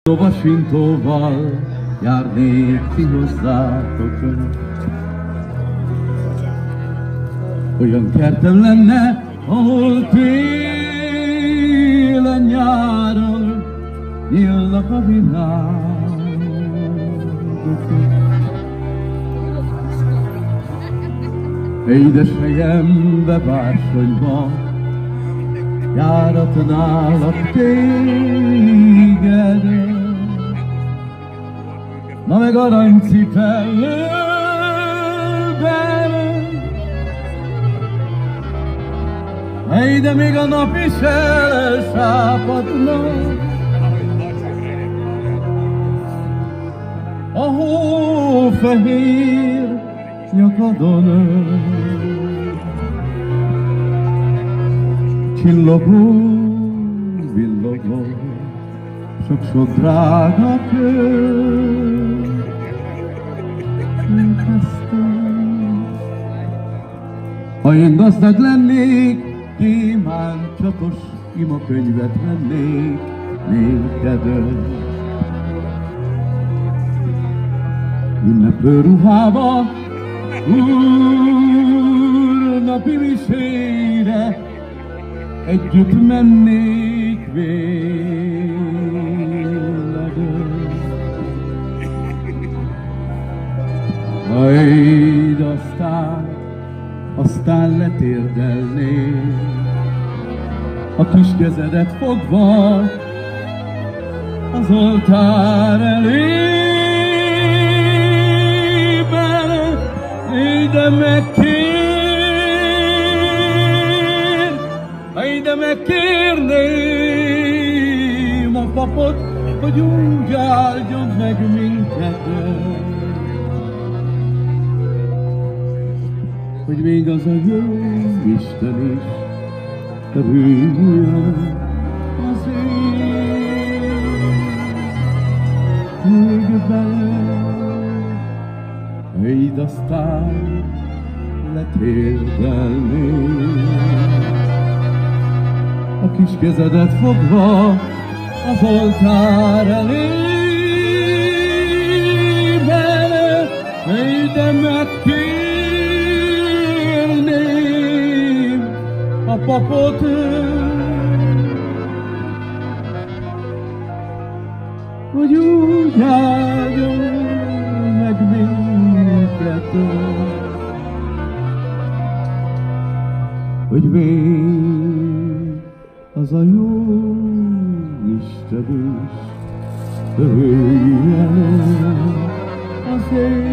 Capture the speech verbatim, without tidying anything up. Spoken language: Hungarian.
Vasintóval járnék ti hozzátok. Olyan kertem lenne, ahol télen nyáron nyílnak a virágok. Édes helyembe, bársonyba járatnálak téged. Na meg aranycipellőben, hey, de még a nap is elsápadna, a hófehér nyakadon csillogó, villogó, sok-sok drága kő. Ha én gazdag lennék, gyémántcsatos imakönyvet vennék néked. Ünneplő ruhába, úrnapi misére együtt mennék véled. Majd aztán, aztán letérdelnék, a kis kezedet fogva az oltár elében. Ide megkér, ide megkérném a papot, hogy úgy áldjon meg minket, hogy még az a jó Isten is kerüljön az égbe. Így aztán letérdelnék, a kis kezedet fogva az oltár elében. Ide megkérném a papot, hogy úgy áldjon meg minket, hogy még az a jó Isten is örüljön az én